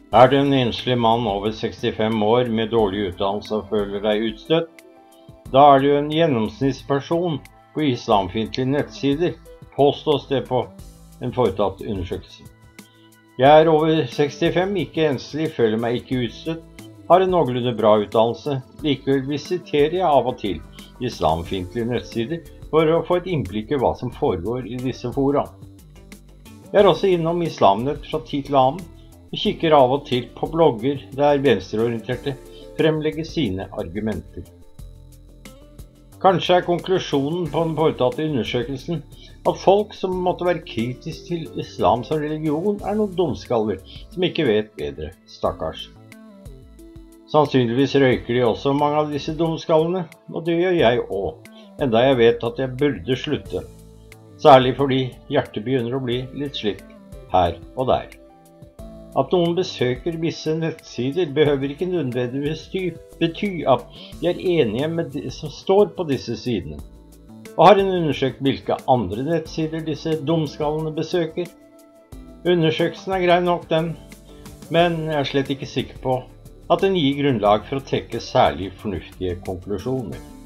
Er du en enslig mann over 65 år med dårlig utdannelse og føler deg utstøtt? Da er du en gjennomsnittsperson på islamfiendtlige nettsider, påstås det på en foretatt undersøkelse. Jeg er over 65, ikke enslig, føler meg ikke utstøtt, har en noenlunde bra utdannelse, likevel visiterer jeg av og til islamfiendtlige nettsider for å få et innblikk i hva som foregår i disse fora. Jeg er også innom Islamnett fra tid til annen, og kikker av og til på blogger der venstreorienterte fremlegger sine argumenter. Kanskje er konklusjonen på den foretatte undersøkelsen at folk som måtte være kritisk til islam som religion er noen dumskaller som ikke vet bedre, stakkars. Sannsynligvis røyker de også mange av disse dumskallene, og det gjør jeg også, enda jeg vet at jeg burde slutte, særlig fordi hjertet begynner å bli litt slitt her og der. At noen besøker visse nettsider behøver ikke nødvendigvis bety at de er enige med det som står på disse sidene. Og har en undersøkt hvilke andre nettsider disse dumskallene besøker? Undersøkelsen er grei nok den, men jeg er slett ikke sikker på at den gir grunnlag for å trekke særlig fornuftige konklusjoner.